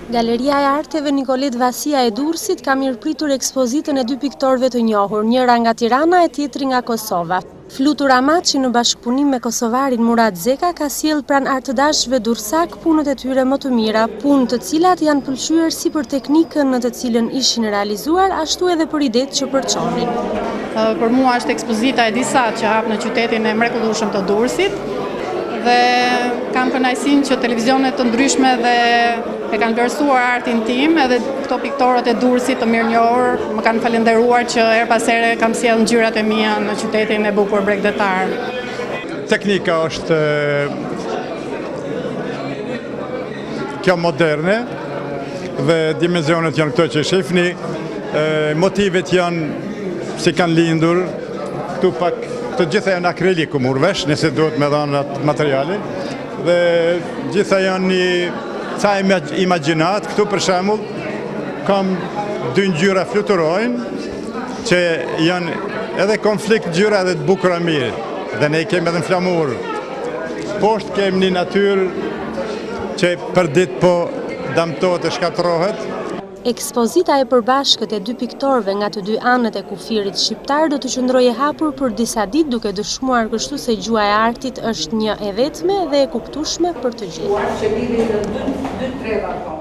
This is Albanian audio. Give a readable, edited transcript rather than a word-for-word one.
Galeria e Arteve Nikolet Vasia e Durrësit ka mirëpritur ekspozitën e dy piktorëve të njohur, njëra nga Tirana e tjetri nga Kosova. Flutur Amaçi në bashkëpunim me kosovarin Murat Zeka ka sjellë pranë artëdashëve durrësak punët e tyre më të mira, punë të cilat janë pëlqyer si për teknikën në të cilën ishin realizuar, ashtu edhe për idetë që përçonin. Për mua është ekspozita e disa që hap në qytetin e mrekullueshëm të Durrësit dhe kam kënaqësinë që televizionet të ndryshme dhe e kanë vlerësuar artin tim, edhe këto piktorët e Durrësit të mirënjohur më kanë falenderuar që her pas here kam sjellë ngjyrat e mia në qytetin e bukur bregdetar. Teknika është kjo moderne dhe dimensionet janë këto që shifni, motivet janë si kanë lindur, këtu pak të gjitha janë akrilik ku murvesh, nëse duhet me dhanë atë materiali, dhe gjitha janë një ca imaginat. Këtu për shembull kam dy ngjyra fluturojnë që janë edhe konflikt ngjyra edhe të bukura mirë, dhe ne kemi edhe në flamur. Poshtë kemi një natyrë që për ditë po damtohet e shkatërrohet. Ekspozita e përbashkët e dy piktorëve nga të dy anët e kufirit shqiptar do të qëndrojë hapur për disa ditë, duke dëshmuar kështu se gjua e artit është një e vetme dhe e kuptueshme për të gjithë.